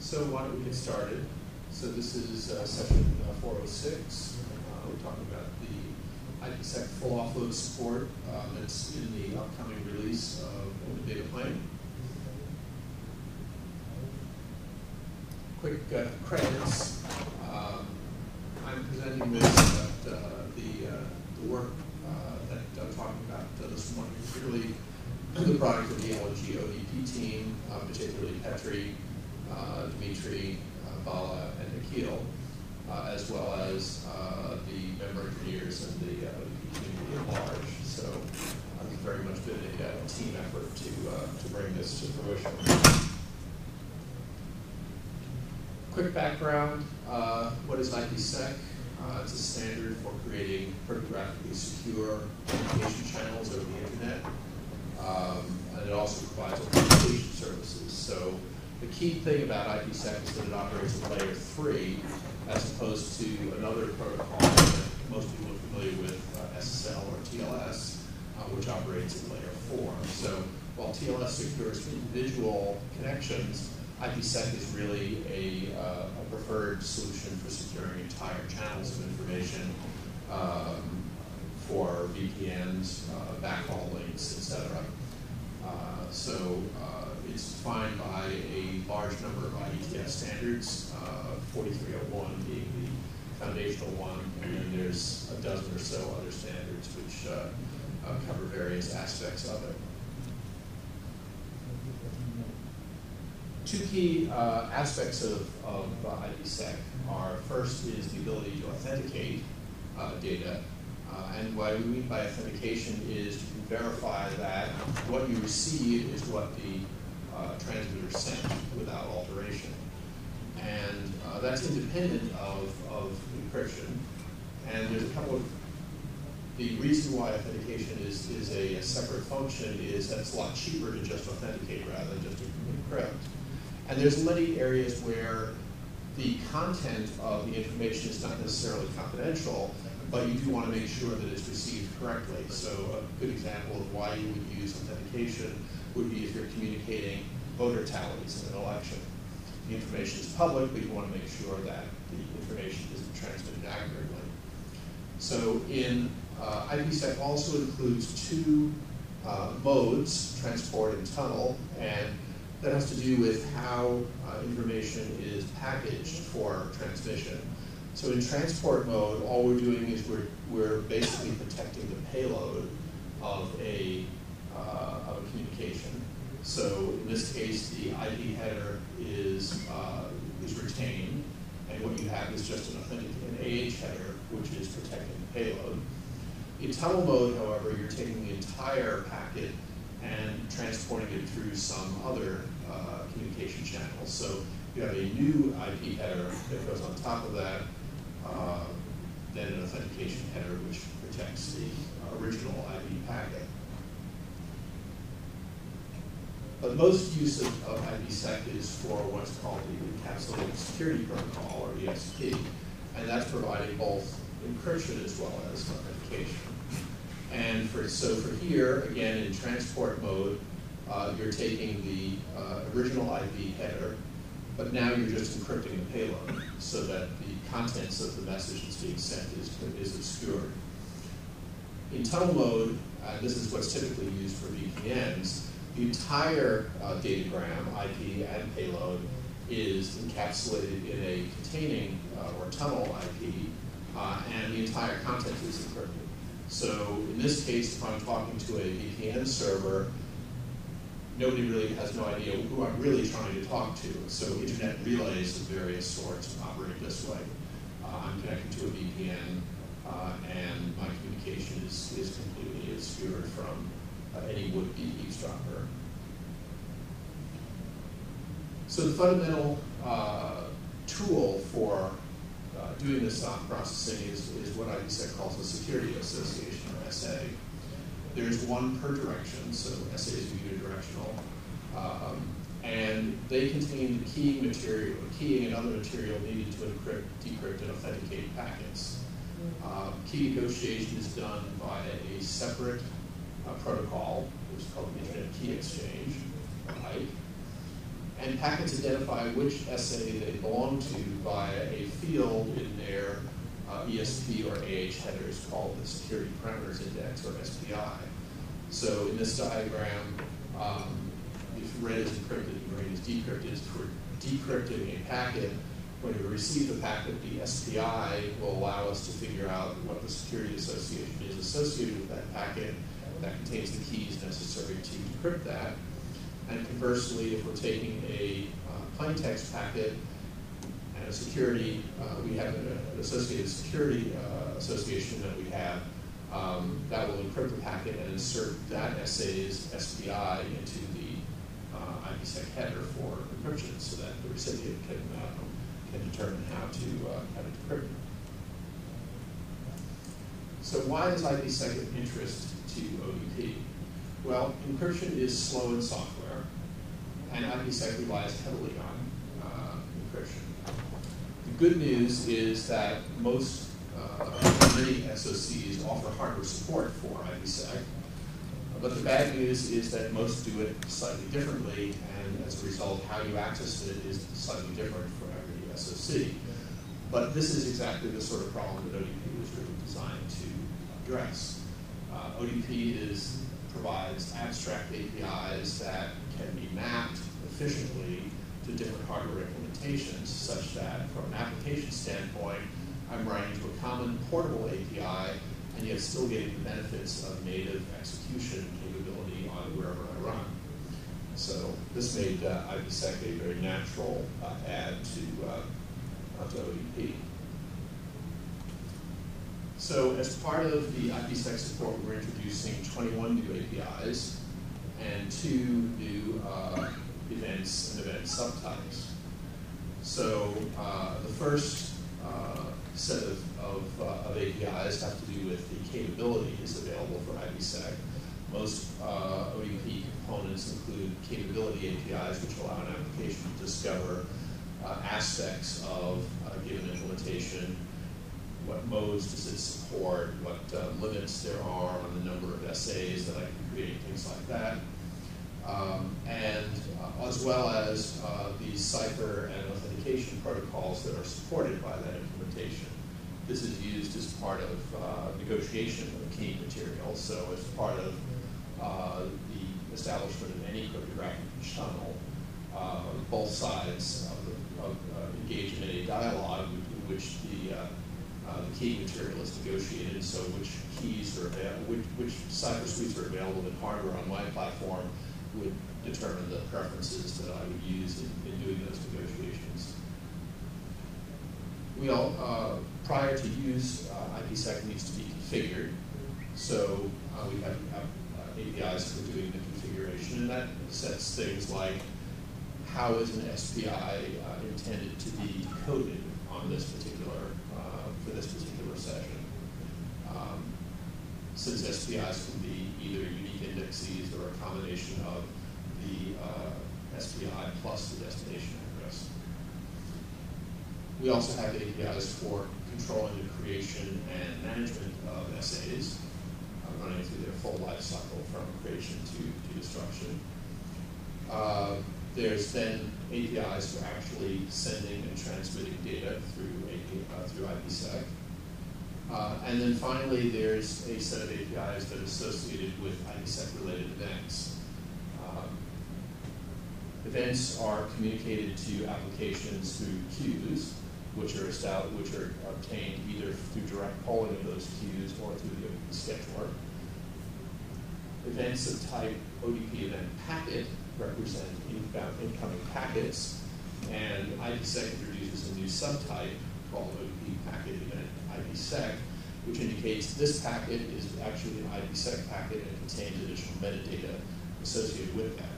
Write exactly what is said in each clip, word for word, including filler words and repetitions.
So why don't we get started? So this is uh, session uh, four oh six. Uh, we're talking about the IPsec full offload support uh, that's in the upcoming release of Open Data Plane. Quick uh, credits. Um, I'm presenting this at uh, the, uh, the work uh, that I'm talking about uh, this morning is really the product of the L N G O D P team, uh, particularly Petri, uh, Dimitri, uh, Bala, and Nikhil, uh, as well as uh, the member engineers and the uh, O D P community at large. So uh, it's very much been a, a team effort to, uh, to bring this to fruition. Quick background, uh, what is IPsec? Uh, it's a standard for creating cryptographically secure communication channels over the internet. Um, and it also provides authentication services. So the key thing about IPsec is that it operates at layer three as opposed to another protocol that most people are familiar with, uh, S S L or T L S, uh, which operates at layer four. So while T L S secures individual connections, IPsec is really a, uh, a preferred solution for securing entire channels of information um, for V P Ns, uh, backhaul links, et cetera. Uh, so uh, it's defined by a large number of I E T F standards, uh, forty-three oh one being the foundational one, and then there's a dozen or so other standards which uh, uh, cover various aspects of it. Two key uh, aspects of, of uh, IPsec are, first is the ability to authenticate uh, data. Uh, and what we mean by authentication is to verify that what you receive is what the uh, transmitter sent without alteration. And uh, that's independent of, of encryption. And there's a couple of, the reason why authentication is, is a, a separate function is that it's a lot cheaper to just authenticate rather than just to encrypt. And there's many areas where the content of the information is not necessarily confidential, but you do want to make sure that it's received correctly. So a good example of why you would use authentication would be if you're communicating voter tallies in an election. The information is public, but you want to make sure that the information isn't transmitted accurately. So in uh, IPsec also includes two uh, modes, transport and tunnel, and that has to do with how uh, information is packaged for transmission. So in transport mode, all we're doing is we're, we're basically protecting the payload of a, uh, of a communication. So in this case, the I P header is, uh, is retained, and what you have is just an authentic an A H header, which is protecting the payload. In tunnel mode, however, you're taking the entire packet and transporting it through some other uh, communication channel. So you have a new I P header that goes on top of that, uh, then an authentication header which protects the uh, original I P packet. But most use of, of IPsec is for what's called the Encapsulated Security Protocol, or E S P, and that's providing both encryption as well as authentication. And for, so for here, again, in transport mode, uh, you're taking the uh, original I P header, but now you're just encrypting the payload so that the contents of the message that's being sent is, is obscured. In tunnel mode, uh, this is what's typically used for V P Ns, the entire uh, datagram, I P and payload, is encapsulated in a containing uh, or tunnel I P, uh, and the entire content is encrypted. So in this case, if I'm talking to a V P N server, nobody really has no idea who I'm really trying to talk to. So internet relays of various sorts operate this way. Uh, I'm connected to a V P N, uh, and my communication is, is completely obscured from uh, any would-be eavesdropper. So the fundamental uh, tool for Uh, doing this soft processing is, is what IPsec calls a security association, or S A. There's one per direction, so S A is unidirectional, um, and they contain the keying material, keying and other material needed to encrypt, decrypt, and authenticate packets. Um, key negotiation is done by a separate uh, protocol, which is called the Internet Key Exchange, or I K E. and packets identify which S A they belong to via a field in their uh, E S P or A H headers called the Security Parameters Index, or S P I. So in this diagram, um, if red is encrypted and green is decrypted, for decrypting a packet, when we receive the packet, the S P I will allow us to figure out what the security association is associated with that packet that contains the keys necessary to decrypt that. And conversely, if we're taking a uh, plain text packet and a security, uh, we have an, an associated security uh, association that we have, um, that will encrypt the packet and insert that S A's S P I into the uh, IPsec header for encryption, so that the recipient can, uh, can determine how to, uh, how to decrypt it. So why is IPsec of interest to O D P? Well, encryption is slow in software, and IPsec relies heavily on uh, encryption. The good news is that most, uh, many S O Cs offer hardware support for IPsec, but the bad news is that most do it slightly differently, and as a result, how you access it is slightly different for every S O C. But this is exactly the sort of problem that O D P was really designed to address. Uh, O D P is provides abstract A P Is that can be mapped efficiently to different hardware implementations, such that from an application standpoint, I'm writing to a common portable A P I, and yet still getting the benefits of native execution capability on wherever I run. So this made uh, IPsec a very natural uh, add to, uh, to O D P. So as part of the IPsec support, we're introducing twenty-one new A P Is and two new uh, events and event subtypes. So uh, the first uh, set of, of, uh, of A P Is have to do with the capabilities available for IPsec. Most uh, O D P components include capability A P Is, which allow an application to discover uh, aspects of a given implementation. What modes does it support, what uh, limits there are on the number of S As that I can create, things like that. Um, and uh, as well as uh, the cipher and authentication protocols that are supported by that implementation. This is used as part of uh, negotiation of key material, so as part of uh, the establishment of any cryptographic channel, uh, both sides of the, of, uh, engage in a dialogue in which the uh, Uh, the key material is negotiated, so which keys are available, which, which cipher suites are available in hardware on my platform would determine the preferences that I would use in, in doing those negotiations. We all, uh, prior to use, uh, IPsec needs to be configured, so uh, we have, have uh, A P Is for doing the configuration, and that sets things like how is an S P I uh, intended to be coded on this particular for this particular session. Um, since S P Is can be either unique indexes or a combination of the uh, S P I plus the destination address. We also have A P Is for controlling the creation and management of S As, uh, running through their full life cycle from creation to, to destruction. Uh, There's then A P Is for actually sending and transmitting data through, A P, uh, through IPsec. Uh, and then finally, there's a set of A P Is that are associated with IPsec-related events. Um, events are communicated to applications through queues, which are, established, which are obtained either through direct polling of those queues or through the O D P scheduler. Events of type O D P event packet represent inbound incoming packets, and IPsec introduces a new subtype called O D P packet event IPsec, which indicates this packet is actually an IPsec packet and contains additional metadata associated with that.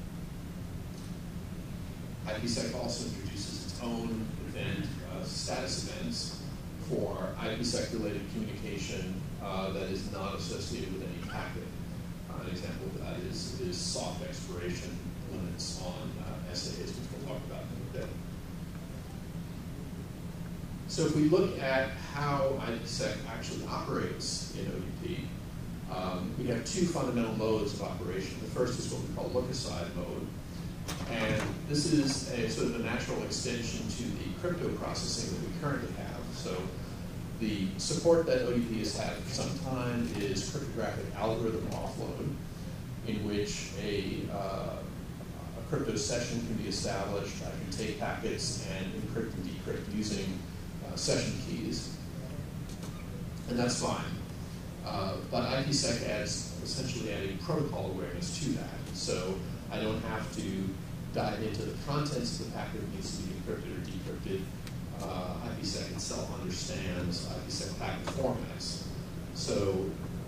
IPsec also introduces its own event, uh, status events, for IPsec-related communication uh, that is not associated with any packet. An example of that is, is soft expiration limits on uh, S As, which we'll talk about in a bit. So if we look at how IPsec actually operates in O D P, um, we have two fundamental modes of operation. The first is what we call look-aside mode. And this is a sort of a natural extension to the crypto processing that we currently have. So the support that O D P has had for some time is cryptographic algorithm offload, in which a, uh, a crypto session can be established. I can take packets and encrypt and decrypt using uh, session keys, and that's fine. Uh, but IPsec adds essentially adding protocol awareness to that. So I don't have to dive into the contents of the packet that needs to be encrypted or decrypted. Uh, IPsec itself understands IPsec packet formats. So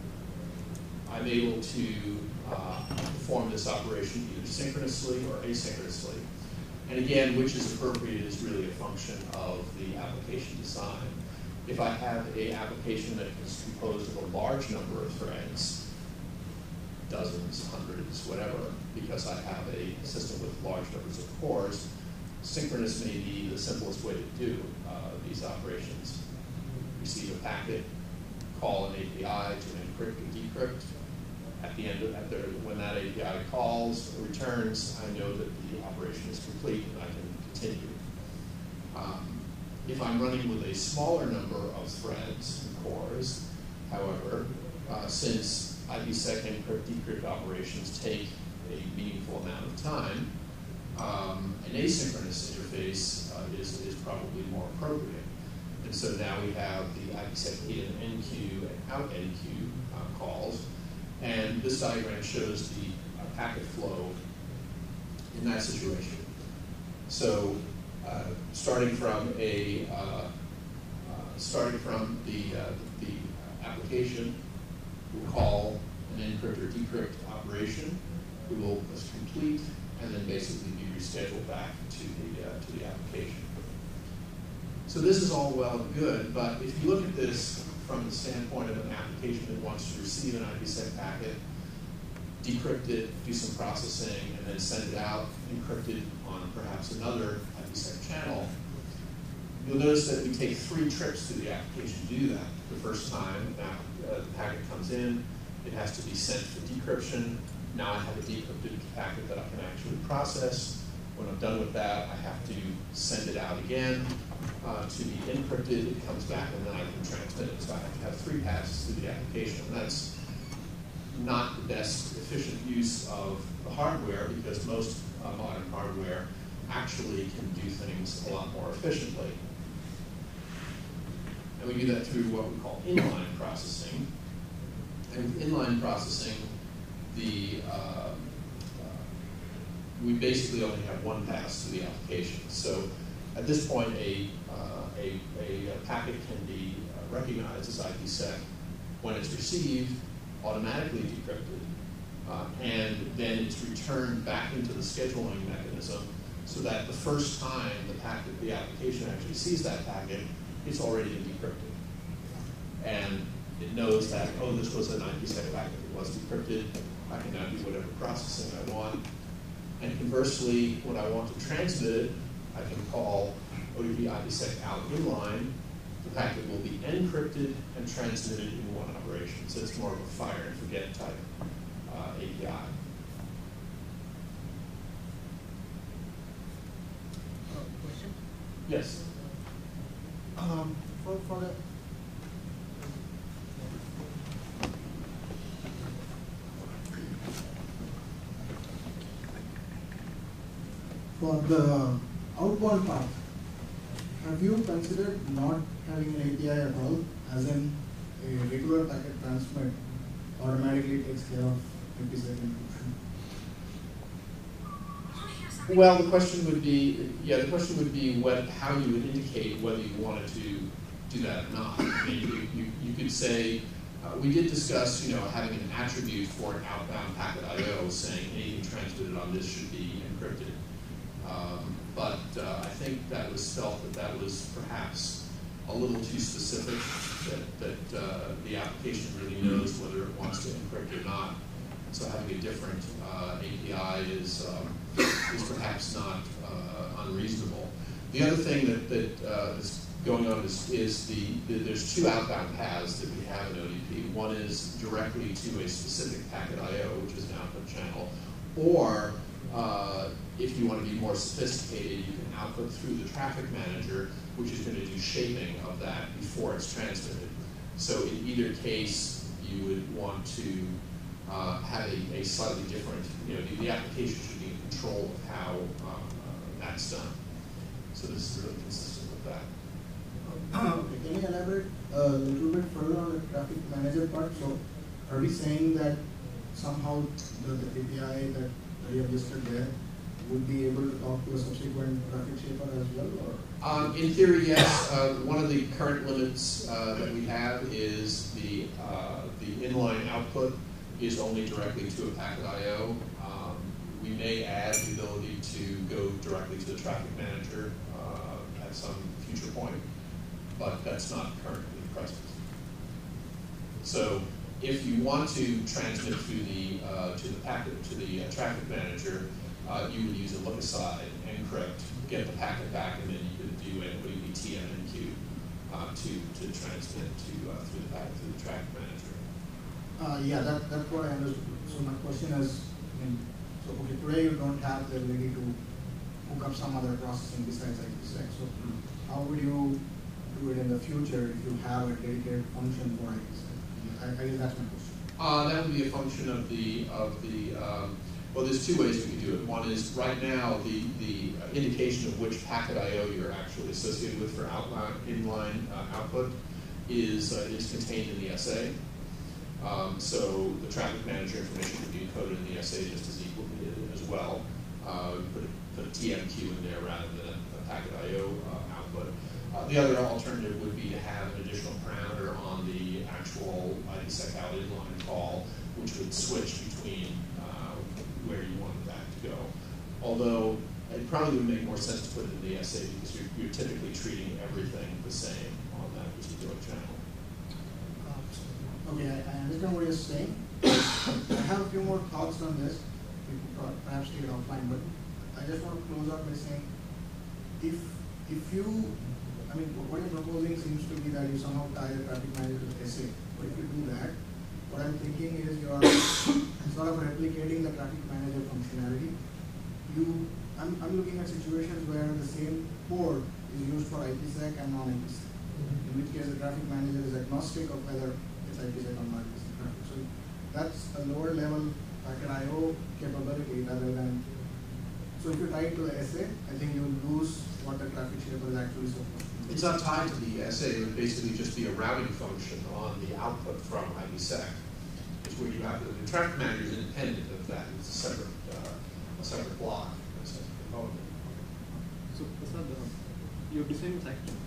I'm able to uh, perform this operation either synchronously or asynchronously. And again, which is appropriate is really a function of the application design. If I have an application that is composed of a large number of threads, dozens, hundreds, whatever, because I have a system with large numbers of cores, synchronous may be the simplest way to do uh, these operations. Receive a packet, call an A P I to encrypt and decrypt. At the end of at the, when that A P I calls or returns, I know that the operation is complete and I can continue. Um, if I'm running with a smaller number of threads and cores, however, uh, since IPsec encrypt decrypt operations take a meaningful amount of time, um, an asynchronous interface uh, is, is probably more appropriate. And so now we have the IPsec in N Q and out N Q uh, calls. And this diagram shows the uh, packet flow in that situation. So uh, starting from a uh, uh, starting from the uh, the application, we'll call an encrypt or decrypt operation. We will just complete and then basically be rescheduled back to the uh, to the application. So this is all well and good, but if you look at this from the standpoint of an application that wants to receive an IPsec packet, decrypt it, do some processing, and then send it out encrypted on perhaps another IPsec channel, you'll notice that we take three trips through the application to do that. The first time now, uh, the packet comes in, it has to be sent for decryption. Now I have a decrypted packet that I can actually process. When I'm done with that, I have to send it out again uh, to be encrypted. It comes back, and then I can transmit it. So I have to have three passes through the application. And that's not the best efficient use of the hardware, because most uh, modern hardware actually can do things a lot more efficiently. And we do that through what we call inline processing. And with inline processing, the uh, we basically only have one pass to the application. So at this point, a, uh, a, a, a packet can be uh, recognized as IPsec when it's received, automatically decrypted, uh, and then it's returned back into the scheduling mechanism so that the first time the packet, the application actually sees that packet, it's already been decrypted. And it knows that, oh, this was an IPsec packet that was decrypted. I can now do whatever processing I want. And conversely, when I want to transmit it, I can call O D P IPsec out inline. The packet will be encrypted and transmitted in one operation. So it's more of a fire and forget type uh, A P I. Uh, question? Yes? Um, for, for the For the outbound path, have you considered not having an A P I at all, as in a regular packet transmit automatically takes care of IPsec encryption? Well, the question would be, yeah, the question would be what, how you would indicate whether you wanted to do that or not. I mean, you, you, you could say, uh, we did discuss, you know, having an attribute for an outbound packet I O saying anything transmitted on this should be encrypted. Um, but uh, I think that was felt that that was perhaps a little too specific, that, that uh, the application really knows whether it wants to encrypt or not. So having a different uh, A P I is, um, is perhaps not uh, unreasonable. The other thing that, that uh, is going on is, is the, the, there's two outbound paths that we have in O D P. One is directly to a specific packet I O, which is an output channel, or Uh, if you want to be more sophisticated, you can output through the traffic manager, which is going to do shaping of that before it's transmitted. So in either case, you would want to uh, have a, a slightly different, you know, the, the application should be in control of how uh, that's done. So this is really consistent with that. Okay, can you elaborate a little bit further on the traffic manager part? So are we saying that somehow the, the A P I that you have listed there would be able to talk to a subsequent traffic shaper as well? Or? Um, in theory, yes. Uh, one of the current limits uh, that we have is the, uh, the inline output is only directly to a packet I O. Um, we may add the ability to go directly to the traffic manager uh, at some future point, but that's not currently present. So if you want to transmit through the, uh, to the packet, to the uh, traffic manager, uh, you would use a look-aside, encrypt, get the packet back, and then you could do a what do you mean, T M N Q uh, to, to transmit to, uh, through the packet, through the traffic manager. Uh, yeah, that, that's what I understood. So my question is, I mean, so okay, today you don't have the ability to hook up some other processing besides I P sec. So mm-hmm. how would you do it in the future if you have a dedicated function for I P sec? I, I guess that's my question. Uh, that would be a function of the, of the um, well, there's two ways we can do it. One is right now the, the indication of which packet I O you're actually associated with for outline, inline uh, output is, uh, is contained in the S A. Um, so the traffic manager information can be encoded in the S A just as equally as well. Uh, put, a, put a T M Q in there rather than a packet I O uh, output. Uh, the other alternative would be to have an additional parameter on the actual I P sec out inline call, which would switch between uh, where you wanted that to go. Although it probably would make more sense to put it in the S A because you're, you're typically treating everything the same on that particular channel. Okay, I, I understand what you're saying. I have a few more thoughts on this. We could perhaps take it offline, but I just want to close out by saying, if if you, I mean, what you're proposing seems to be that you somehow tie the traffic manager to the S A. But if you do that, what I'm thinking is you are sort of replicating the traffic manager functionality. You, I'm, I'm looking at situations where the same port is used for I P sec and non I P sec. In which case the traffic manager is agnostic of whether I P sec or non I P sec. So that's a lower level packet I O capability rather than, so if you tie it to the S A, I think you will lose what the traffic shaper is actually supposed to do. It's not tied to the S A, it would basically just be a routing function on the output from I P sec. It's where you have the, the traffic manager is independent of that, it's a separate, uh, a separate block, a separate component. So, Prasad, uh, your design is actually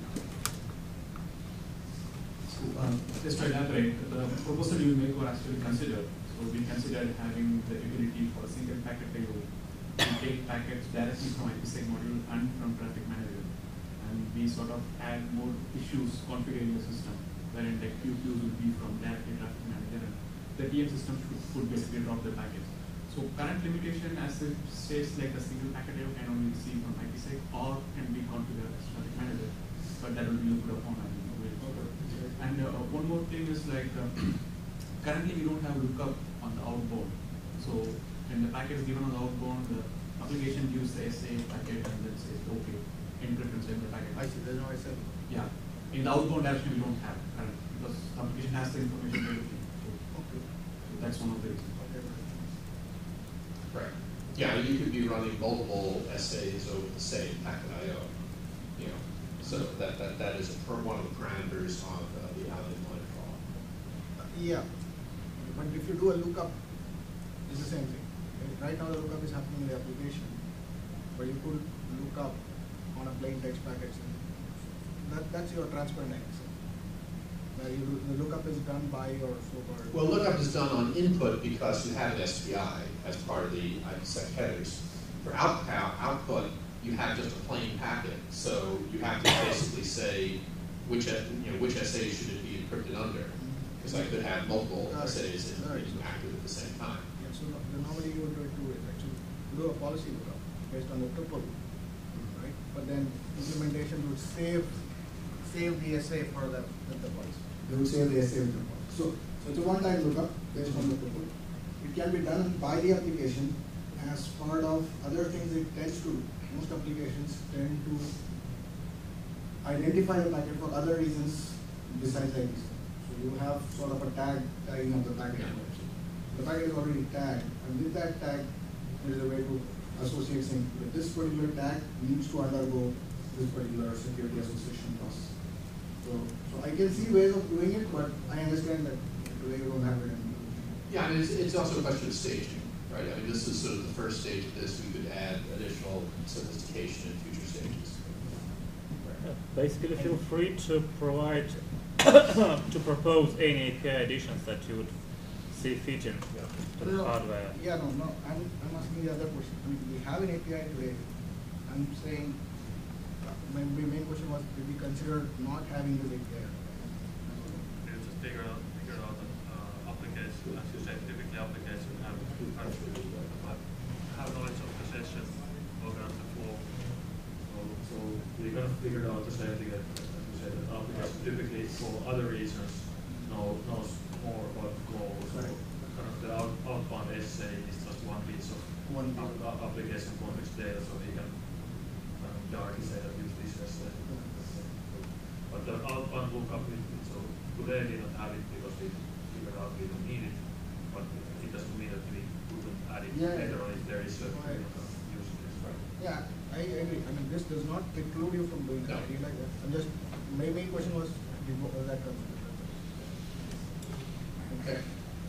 Um, just to elaborate, the proposal you make were actually considered. So we considered having the ability for a single packet payload to take packets directly from I P sec module and from traffic manager. And we sort of add more issues configuring the system, wherein the Q Qs would be from directly traffic manager and the T M system should, would basically drop the packets. So current limitation as it states like a single packet I O can only receive from I P sec or can be configured as traffic manager, but that will be looked upon. And uh, one more thing is like, uh, currently we don't have lookup on the outbound. So when the packet is given on the outbound, the application gives the S A packet and then says, okay, encrypt and send the packet. I see, there's no S A. Yeah. In the outbound direction we don't have currently because the application has the information everything. So, okay. So that's one of the reasons. Okay. Right. Yeah, you could be running multiple S As over the same packet I O. You know, so that, that, that is a per, one of the parameters of uh, the out inline call. Yeah, but if you do a lookup, it's the same thing. Right now the lookup is happening in the application, but you could look up on a plain text packet. That, that's your transparent X. Where you do, the lookup is done by your so-called. Well, lookup is done on input because you have an S P I as part of the I P sec headers. For out, output, you have just a plain packet, so you have to basically say which, you know, which S A should it be encrypted under, because I could have multiple right. S As in, right. in active at the same time. Yeah, so no, normally you would do it two ways. Actually, you do a policy lookup based on the tuple, right? But then implementation would save save the S A for the, the policy. They would save the S A with the policy. So, so it's a one-time lookup based on the tuple. It can be done by the application as part of other things, it tends to, most applications tend to identify the packet for other reasons besides I P sec. So you have sort of a tag tagging of the packet. The packet is already tagged, and with that tag, there is a way to associate saying that this particular tag needs to undergo this particular security association process. So, so I can see ways of doing it, but I understand that today you don't have it. In Yeah, I mean, it's, it's also a question of staging, right? I mean, this is sort of the first stage of this. We could add additional sophistication in future stages. Uh, Basically, feel free to provide, to propose any A P I additions that you would see fit in to the No, hardware. Yeah, no, no, I'm, I'm asking the other question. I mean, we have an A P I today. I'm saying, uh, my, my main question was, did we consider not having this A P I? You just figure out, figure out that uh, application, as you said, typically application have have to have knowledge of the session, organize the flow. So, so we kind of figured out the same thing that, as you said, that application typically for other reasons know, knows more about the flow. So Right. kind of the out, outbound S A is just one piece of One app, app- application context data, so he can kind of directly say that use this S A. But the outbound lookup, it, so today we don't have it because we figured out we don't need it, but it doesn't mean that we couldn't add it Yeah. later on if there is a Right. uh, use case. Yeah, I agree. I mean, this does not preclude you from doing No. that. You like that. I'm just, my main question was, did what was that considered? Okay.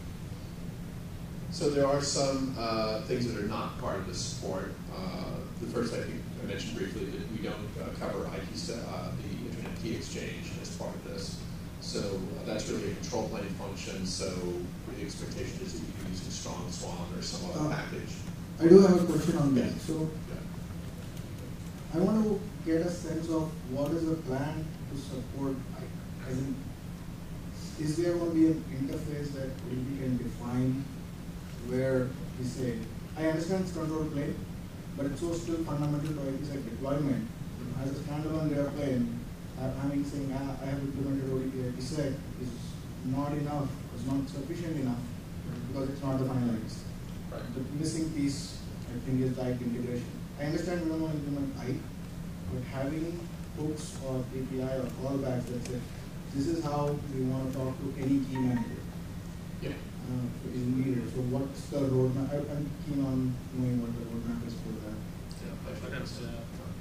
So there are some uh, things that are not part of this support. Uh, the first, I think I mentioned briefly that we don't uh, cover I P sec, uh, the Internet Key Exchange as part of this. So uh, that's really a control plane function. So the expectation is that you can use a strong swan or some other Uh, package. I do have a question on that. So Yeah. I want to get a sense of what is the plan to support, I- as in, is there going to be an interface that we can define where we say, I understand it's control plane, but it's so still fundamental to I P sec deployment. As a standalone data plane, uh, having saying ah, I have implemented O D P I P sec is not enough, is not sufficient enough because it's not the final I P sec. Right. The missing piece, I think, is like integration. I understand we don't want to implement I, but having hooks or A P I or callbacks that say, this is how we want to talk to any key manager. Yeah. Uh, is needed. So what's the roadmap? I, I'm keen on knowing what the roadmap is for that. Yeah, I think Okay, that's, so,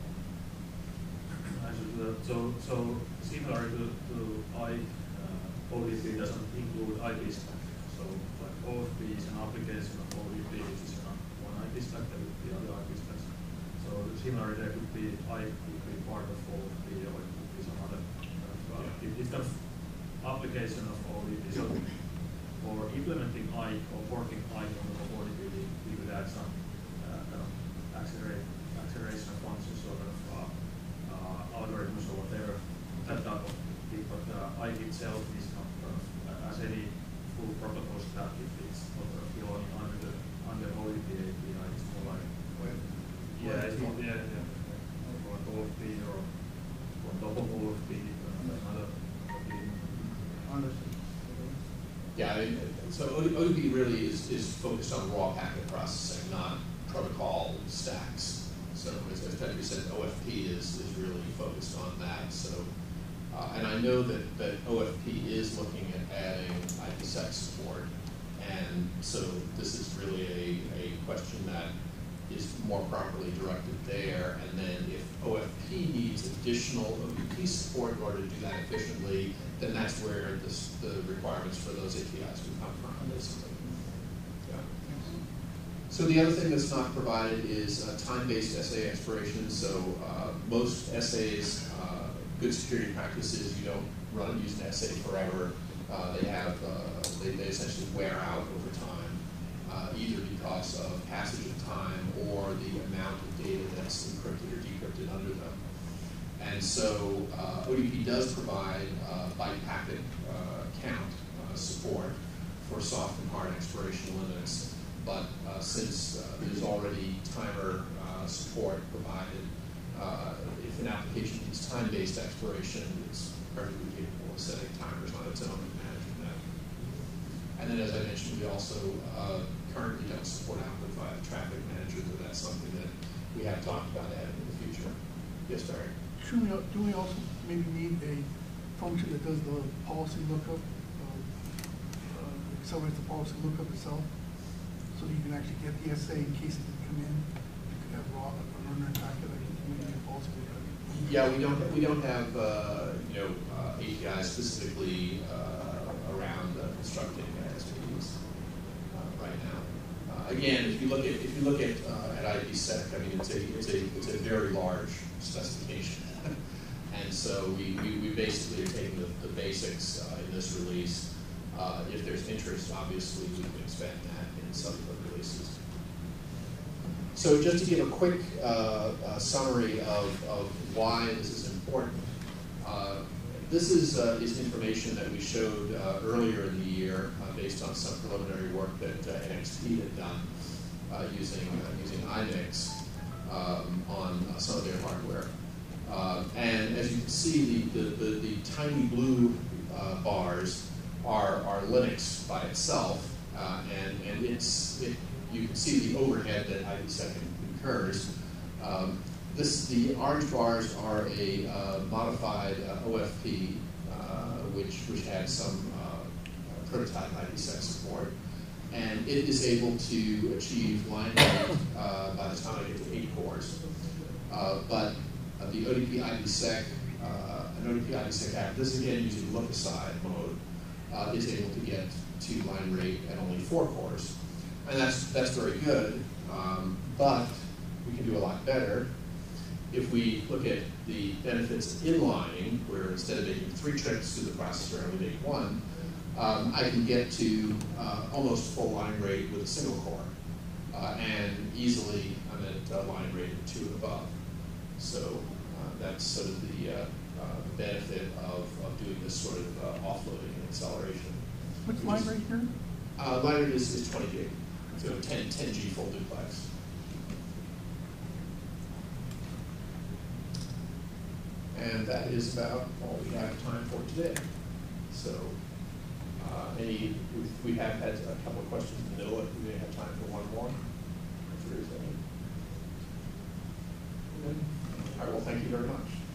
uh, Actually, the- so, so similar to, to I, uh, O D P doesn't include I P stack. So like O F P is an application of O D P, which is not one I P stack, there would be other I P stacks. So similarly, there could be I could be part of O F P, or it could be some other kind of, uh, Yeah. it, it's kind of application of O D P. So for implementing I or working I on the O D P, we, we could add some uh, kind of accelerate, acceleration functions or kind of uh, uh, algorithms or whatever, that type of thing. But uh, I itself is not kind of, uh, as any full protocol stack, if it's not kind of belonging under the under O D P A P I, it's more like, Wait. yeah, it's more, yeah, yeah, or O F P or on top of O F P, uh, another. Understood. Yeah, I mean, so O D P really is, is focused on raw packet processing, not protocol stacks. So as, as Petri said, O F P is, is really focused on that. So, uh, and I know that, that O F P is looking at adding I P sec support. And so this is really a, a question that is more properly directed there. And then if O F P needs additional O D P support in order to do that efficiently, then that's where this, the requirements for those A P Is would come from. Basically. Yeah. So the other thing that's not provided is uh, time-based S A expiration. So uh, most S As, uh, good security practices, you don't run using S A forever. Uh, they have, uh, they, they essentially wear out over time, uh, either because of passage of time or the amount of data that's encrypted or decrypted under them. And so uh, O D P does provide uh, byte packet uh, count uh, support for soft and hard expiration limits, but uh, since uh, there's already timer uh, support provided, uh, if an application needs time-based expiration, it's perfectly capable of setting timers on its own and managing that. And then, as I mentioned, we also uh, currently don't support Amplify Traffic Manager, but that's something that we have talked about adding in the future. Yes, Barry? Should we, do we also maybe need a function that does the policy lookup, uh, uh, accelerates the policy lookup itself, so you can actually get the S A in case it didn't come in? You could have raw, a runner packet, I think, maybe a policy lookup. Yeah, we don't, we don't have, uh, you know, uh, A P Is specifically uh, around uh, constructing S Ps uh, right now. Uh, again, if you look at, if you look at, uh, at IPsec, I mean, it's a, it's a, it's a very large specification. And so we, we, we basically are taking the, the basics uh, in this release. Uh, if there's interest, obviously, we can expand that in subsequent releases. So just to give a quick uh, uh, summary of, of why this is important, uh, this is, uh, is information that we showed uh, earlier in the year uh, based on some preliminary work that uh, N X P had done uh, using, uh, using I M I X um, on uh, some of their hardware. Uh, and as you can see, the, the, the, the tiny blue uh, bars are, are Linux by itself, uh, and, and it's, it, you can see the overhead that IPsec incurs. Um, this, the orange bars are a uh, modified uh, O F P, uh, which, which had some uh, prototype IPsec support, and it is able to achieve line rate uh, by the time I get to eight cores. Uh, but Uh, the O D P IPsec, uh, an O D P IPsec app, this again using look-aside mode, uh, is able to get to line rate at only four cores. And that's, that's very good, um, but we can do a lot better. If we look at the benefits of inlining, where instead of making three trips through the processor, I only make one, um, I can get to uh, almost full line rate with a single core. Uh, and easily, I'm at uh, line rate of two and above. So uh, that's sort of the uh, uh, benefit of, of doing this sort of uh, offloading and acceleration. What's line rate here? Uh, line rate is, is twenty gig, so ten, ten G full duplex. And that is about all we have time for today. So uh, any, we have had a couple of questions in the middle. If we may have time for one more, if there is any. All right, well, thank you very much.